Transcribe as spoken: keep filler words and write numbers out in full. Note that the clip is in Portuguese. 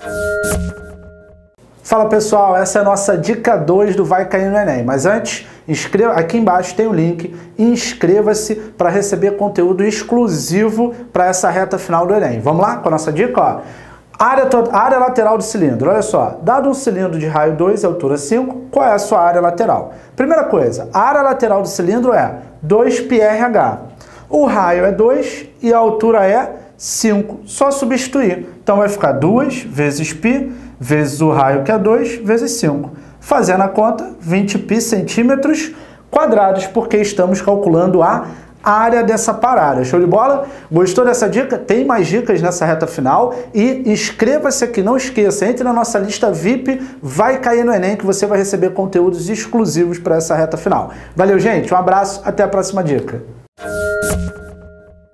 Fala pessoal, essa é a nossa dica dois do Vai Cair no Enem. Mas antes, inscreva, aqui embaixo tem o link, inscreva-se para receber conteúdo exclusivo para essa reta final do Enem. Vamos lá com a nossa dica? Ó. Área, área lateral do cilindro, olha só, dado um cilindro de raio dois e altura cinco, qual é a sua área lateral? Primeira coisa, a área lateral do cilindro é dois π r h. O raio é dois e a altura é cinco, só substituir. Então vai ficar dois vezes π vezes o raio que é dois vezes cinco. Fazendo a conta, vinte π centímetros quadrados, porque estamos calculando a área dessa parada. Show de bola? Gostou dessa dica? Tem mais dicas nessa reta final e inscreva-se aqui, não esqueça, entre na nossa lista V I P, Vai Cair no Enem, que você vai receber conteúdos exclusivos para essa reta final. Valeu, gente, um abraço, até a próxima dica.